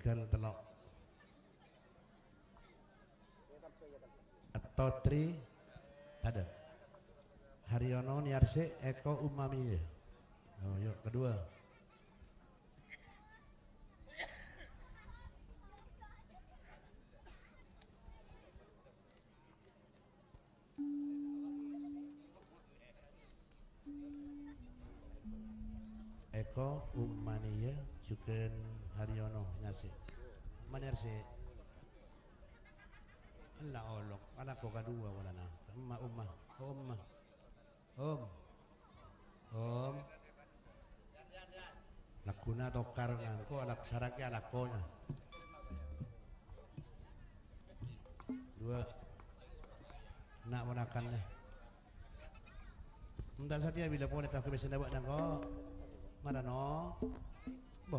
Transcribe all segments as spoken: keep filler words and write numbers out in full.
Michael telok. Atau Tri ada. Haryono Niarse Eko Umami. Oh, yuk kedua. Eko Umaniya juga Haryono Niarse. Maniarse. Allah olok, anak kau kedua wala na. Umma umma, umma, om, om. Lakuna tokar ngangko anak saraknya anak kau nya. Dua, nak menakan deh. Entah saja bila kau nak bisa dapat nangko, mana no, boh.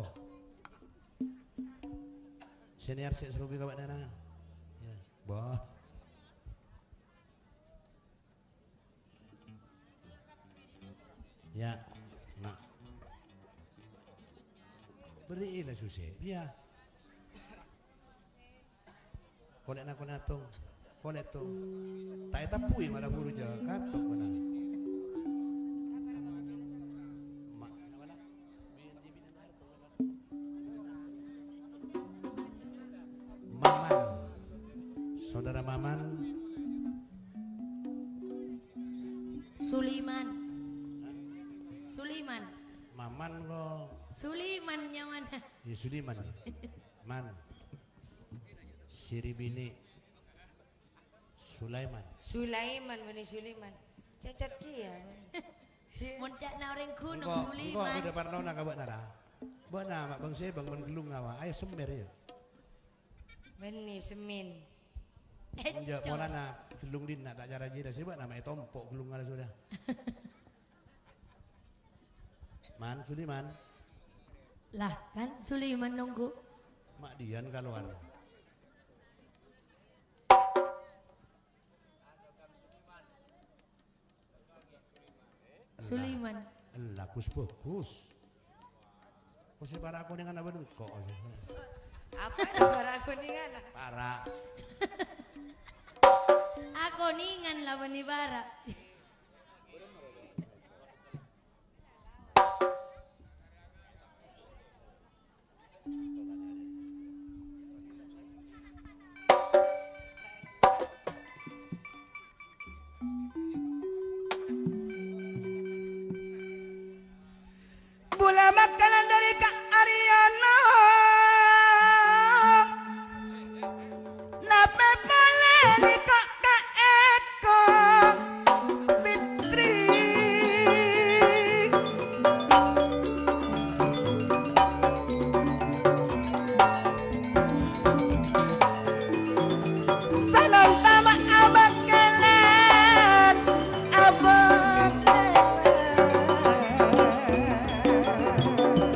Senior sih serupi kawan nana. Bah. Ya, nak. Berilah susah, ya. Kolek nak kolek tung, kolek tung. Tak tapui malah buru je, katuk mana. Saudara Maman Suliman Suliman Maman kok Suliman nyaman ya Suliman Man Siribini Sulaiman Sulaiman mana Suliman cacat kia muncak naring gunung kok Suliman udah pernah nak buat nara buat nama bang saya bang mengelung ngawa ayah semer ya benih semin Enjak pola nak gelung din nak tak cara jeda sebab nama tompok gelung ada sudah. Man Suliman. Lah kan Suliman nunggu. Mak Dian keluar. Suliman. Allah kus bagus. Kus para aku dengan apa dengkok. Apa para aku dengan? Para. Ako ningan lawan ni bara. Bola makanan dari Kak Ariana. Nape boleh ni Kak Eko Fitri. Salam sama abang kelen, abang kelen.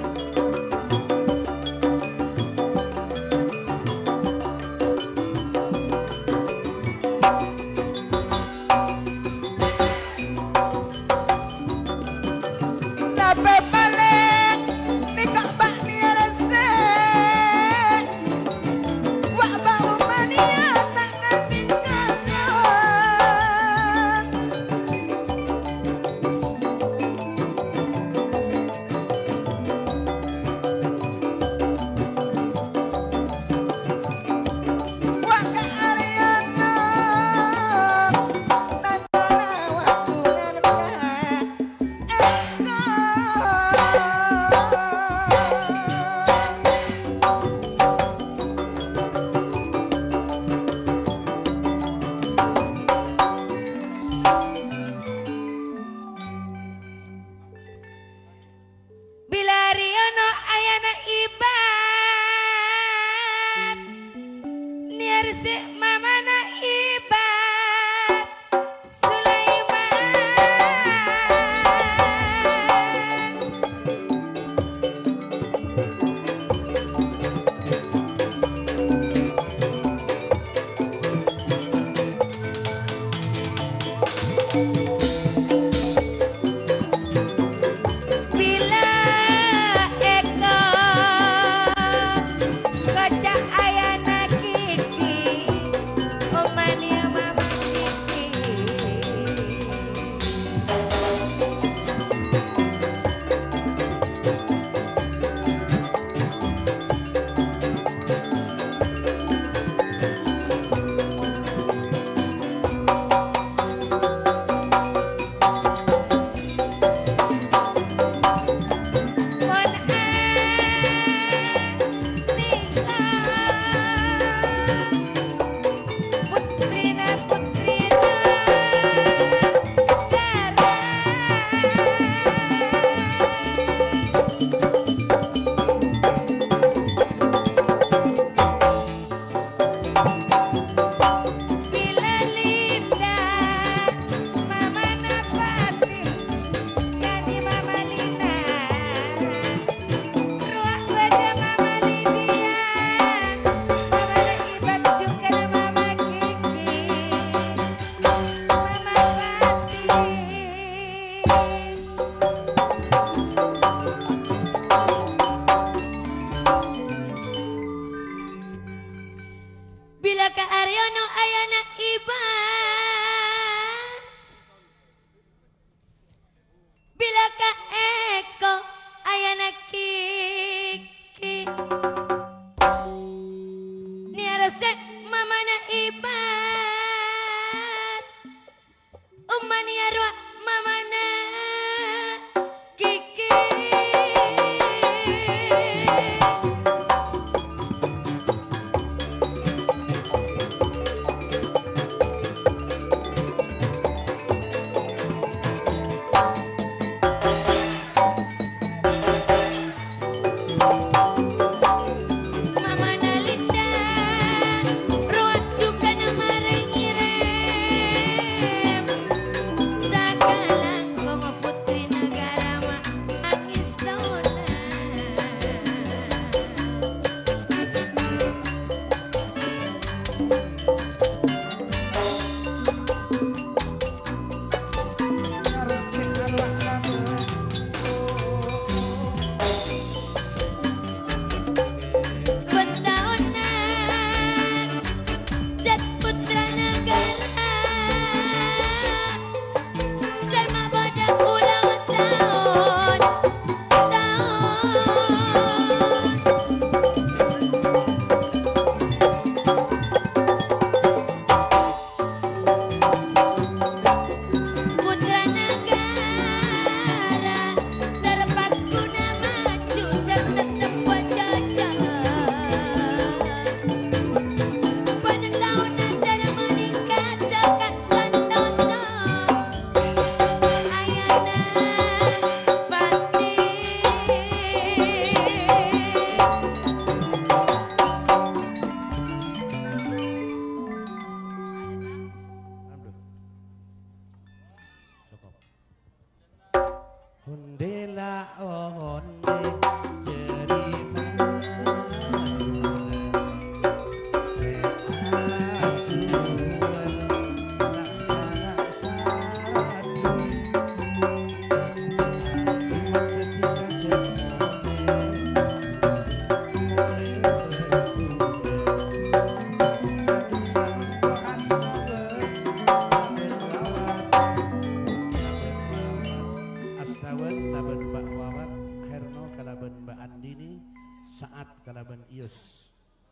saat kalaban ius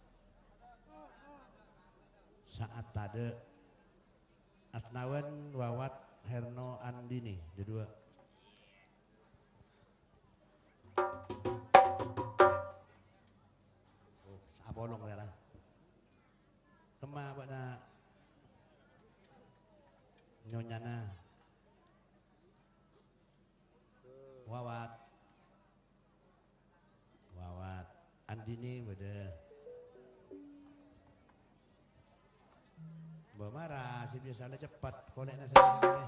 saat tade Asnawan Wawat Herno Andini dua oh sapolong ya lah tema pada nyonyana Wawat Wawat Andini pada Mbak marah sih biasanya cepat koleknya saya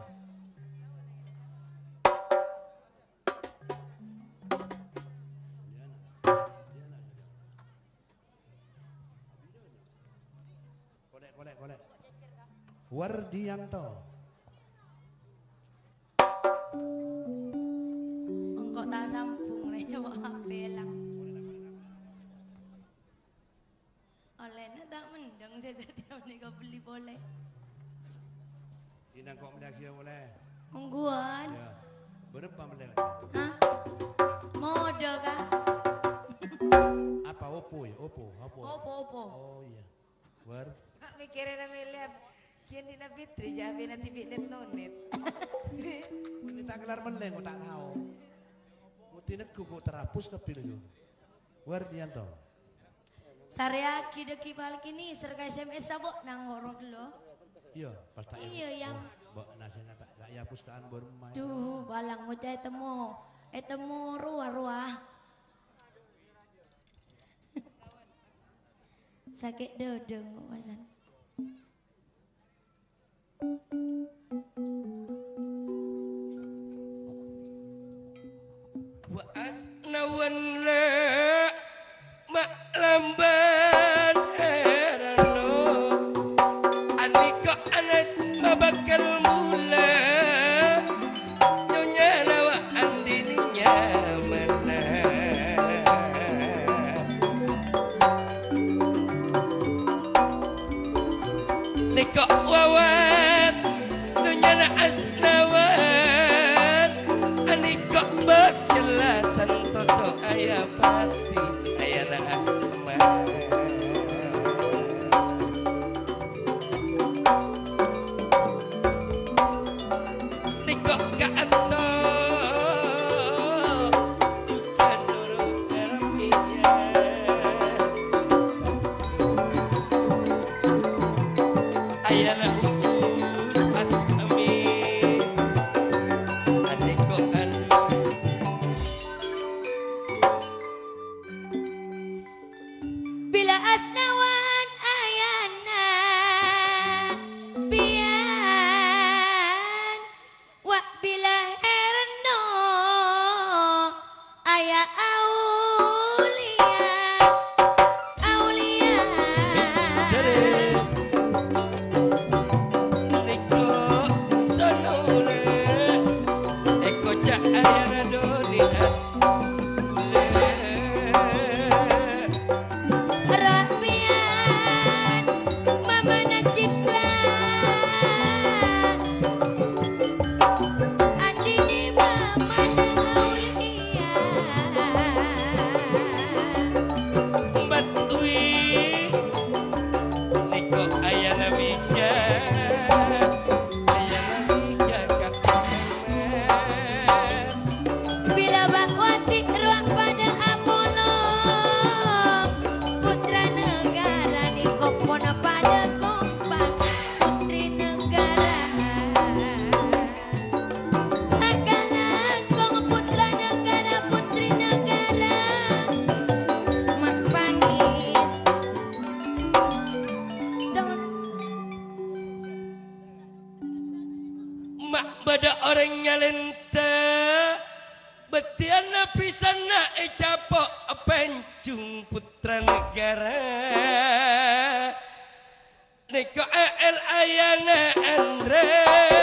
kolek kolek kolek Wardianto engkau tak sambung nih wah belang olehnya tak mendeng saya setiap nih kau beli boleh Inang kok melihat boleh mungguan ya berapa melihat hah mode kah apa opo ya opo opo opo opo oh iya war kak mikirin namanya kian di Nabi Tri jabe nanti binet nonet ini tak kelar meleng tak tahu mutine kok terhapus ke pilih Wardianto Saryaki deki balik ini serga S M S sabok nang horor dulu iya pas tak iya yang mbak nasinya tak tak ya puskaan baru main duh balang mau cai temu eh temu ruah-ruah sakit dodeng wasan wa asnawan la mak lamban erano anika anak babakal mula nyonya nawa andininya mana nika wawat nyonya na asnawan anika bakal santoso aya pati aya na akmal nika kaato bukan nurut karamiya aya na uus asami aniko andi bila asnawan ayana bian wa bila herno aya aulia aulia misteri niko sonole eko ja ayana dunia Rapian mama nak citra andini mama nak aulia batui niko ayana mija ayana mija kakak bila bakwati ruang pada Apollo putra negara ni kopona pada kompak putri negara segala kong putra negara putri negara mak pangis don mak bada orang nyalenta betiana pisana ecapo pencung putra negara niko el ayana andre